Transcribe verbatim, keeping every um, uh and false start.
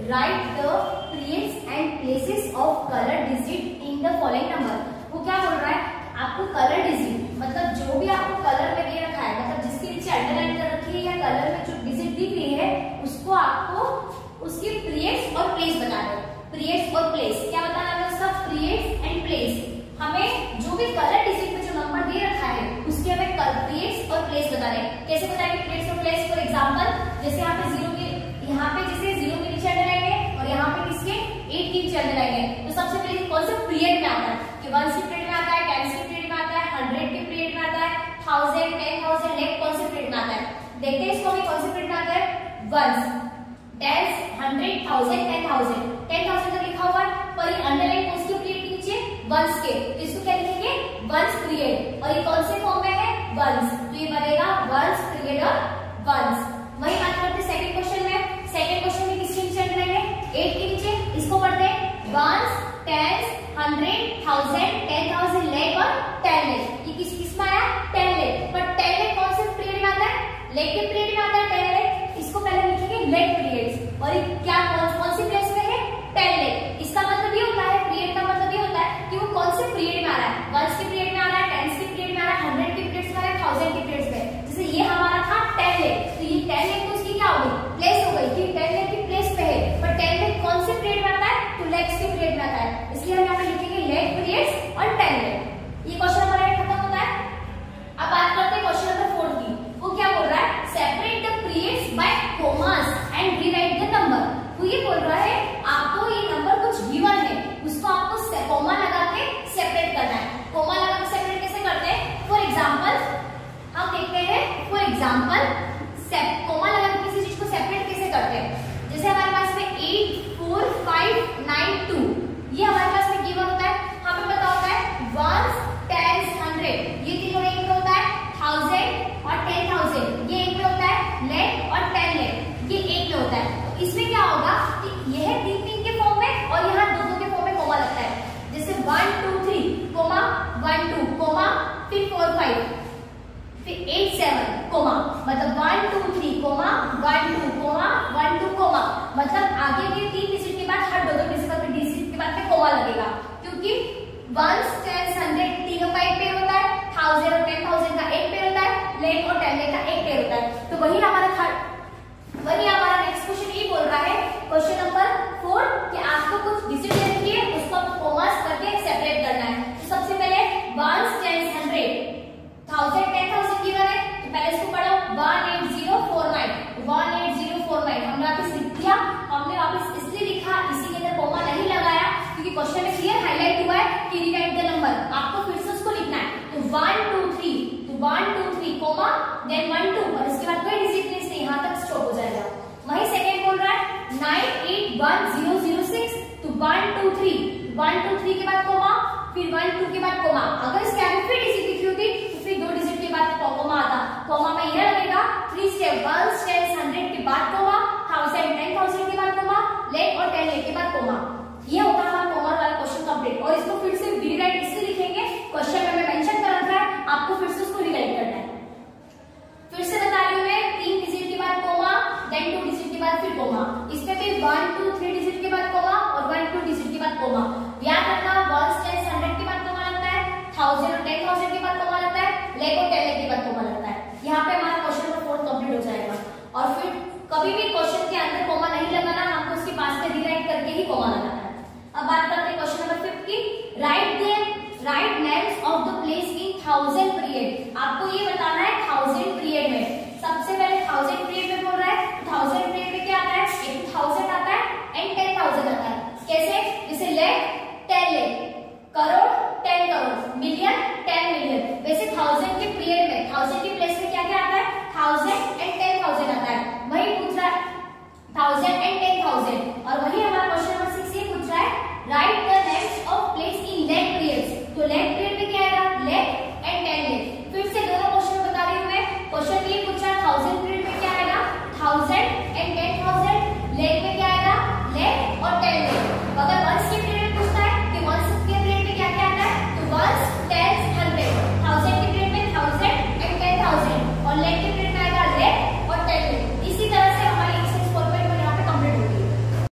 Right the periods and places of colour digit in the following number. वो क्या बोल रहा है, आपको कलर डिजिट मतलब जो भी आपको कलर में दे रखा है, मतलब जिसके नीचे अंडरलाइन कर रखी है या कलर में जो डिजिट दिख रही है, उसको आपको उसके पीरियड्स और प्लेस बताना है। पीरियड्स और प्लेस क्या बताना है उसका, पीरियड्स एंड प्लेस। हमें जो भी कलर डिजिट में जो नंबर दे रखा है उसके हमें पीरियड्स और प्लेस बताने। कैसे बताएंगे पीरियड्स और प्लेस? फॉर एग्जांपल जैसे यहाँ पे जीरो के यहाँ पे जैसे जीरो के नीचे अंडरलाइन है और यहाँ पे किसके एट के नीचे अंडरलाइन है, तो सबसे पहले कौन सा पीरियड में आता है कि वन के पीरियड में आता है, टेन के पीरियड में आता है, हंड्रेड के पीरियड में आता है, थाउजेंड, टेन थाउजेंड, लाख कौन से पीरियड में आता है। देखते हैं इसको हमें कौन से पीरियड में आता है, ones, tens, hundred, thousand, ten thousand. Ten thousand तक लिखा हुआ है पर ये अंडरलाइन कौन सी पीरियड के नीचे, वंस के, तो इसको क्या लिखेंगे, वंस पीरियड। और ये कौन से फॉर्म में है, वंस, तो ये बनेगा वंस पीरियड और वंस। वही बात करते हैं सेकंड क्वेश्चन में। सेकंड क्वेश्चन में किसके नीचे अंडरलाइन है, एट के नीचे, इसको पढ़ते हैं ones, tens, hundred, thousand, ten thousand, lakh और टेन लाख। ये किस किस में आया, टेन लाख। पर टेन लाख कौन से पीरियड में आता है, लाख के पीरियड में आता है टेन लाख। इसको पहले लिखेंगे लाख पीरियड्स। और ये क्या कौन कौन सी प्लेस में है, टेन लाख। इसका मतलब ये होता है, पीरियड का मतलब ये होता है कि वो कौन से पीरियड में आ रहा है, वंस के पीरियड में आ रहा है, टेंस के पीरियड में आ रहा है, हंड्रेड के पीरियड में आ रहा है, थाउजेंड के पीरियड में। जैसे ये हमारा था टेन लाख, तो ये टेन लाख तो उसकी क्या हो गई, प्लेस हो गई कि टेन लाख की प्लेस पे है। पर टेन लाख कौन से पीरियड में आता है, तो लैक्स के पीरियड में आता है, इसलिए हम यहाँ पे लिखेंगे लाख पीरियड्स और टेन लाख। ये क्वेश्चन नंबर एट खत्म होता है। अब बात करते हैं क्वेश्चन नंबर फोर की। वो क्या बोल रहा है, separate the periods by commas and rewrite the number. वो ये बोल रहा है आपको ये नंबर कुछ गिवन है, उसको आपको कॉमा लगा के सेपरेट करना है। कॉमा लगा के सेपरेट कैसे करते हैं, फॉर एग्जांपल हम देखते हैं, फॉर एग्जांपल कॉमा लगा के किसी चीज को सेपरेट कैसे करते हैं। जैसे हमारे पास में eight, four, five, nine, two, ये हमारे पास में गिवन होता है। हमें पता होता है वंस, टेंस, हंड्रेड, ये तीनों एक में होता है, थाउजेंड और टेन थाउजेंड ये एक में होता है, लाख और टेन लाख ये एक में होता है। तो इसमें क्या होगा कि यह तीन तीन के फॉर्म में और यहाँ दो दो के फॉर्म में कोमा लगता है। जैसे one two three comma, one two comma, फिर फोर फाइव, फिर एट सेवन कोमा, मतलब one two three comma, one two comma, one two comma, मतलब आगे के तीन डिजिट के बाद हर दो दो डिजिट का डिजिट के बाद में कोमा लगेगा, क्योंकि वंस, टेंस, हंड्रेड तीनों का एक पेयर होता है, थाउजेंड और टेन थाउजेंड का एक पेयर होता है, लाख और टेन लाख का एक पेयर होता है। तो वही हमारा थर्ड वही हमारा नेक्स्ट क्वेश्चन ये बोल रहा है, क्वेश्चन नंबर फोर, कि आपको कुछ डिजिट दे रखी है उसको आपको कॉमास करके सेपरेट करना है। तो सबसे पहले ones, tens, hundred, thousand, ten thousand given है, तो पहले इसको पढ़ो one eight zero four nine, one eight zero four nine हमने वापस लिख दिया। हमने वापस इसलिए लिखा, इसी के अंदर कॉमा नहीं लगाया क्योंकि क्वेश्चन में क्लियर हाईलाइट हुआ है कि रीराइट द नंबर, आपको फिर से उसको लिखना है। तो वन टू थ्री, तो one two three comma, then one two, और इसके बाद कोई डिजिट नहीं, इसलिए यहाँ तक स्टॉप हो जाएगा। वही सेकंड बोल रहा है nine eight one zero zero six, तो one two three, one two three के बाद कोमा, फिर वन टू के बाद कोमा। अगर इसके आगे फिर डिजिट लिखी होती तो फिर दो डिजिट के बाद कोमा आता। कोमा में यह लगेगा three step, one tens hundred के बाद कोमा, थाउजेंड टेन थाउजेंड के बाद कोमा, लाख और टेन लाख के बाद कोमा। ये होता है हमारा कोमा वाला क्वेश्चन कंप्लीट। और इसको फिर से रीराइट इससे लिखेंगे, क्वेश्चन में मेंशन कर रखा है, आपको फिर से उसको रीराइट करना है। फिर से बता रही हूँ मैं, तीन डिजिट के बाद कोमा, देन टू डिजिट के बाद फिर कोमा। इसमें भी वन टू थ्री डिजिट के बाद कोमा और वन टू डिजिट के बाद कोमा। याद रखना वंस, टेंस, हंड्रेड के बाद कोमा लगता है, थाउजेंड और टेन थाउजेंड के बाद कोमा लगता है, लाख और टेन लाख के बाद कोमा लगता है। यहाँ पे हमारा क्वेश्चन नंबर फोर कंप्लीट हो जाएगा। और फिर कभी भी क्वेश्चन के अंदर कोमा नहीं लगाना, हमको उसके पास में रीराइट करके ही कोमा लगाना है। अब बात करते हैं क्वेश्चन नंबर फिफ्थ की। Write there write names of the place in thousand period. आपको ये बताना है थाउजेंड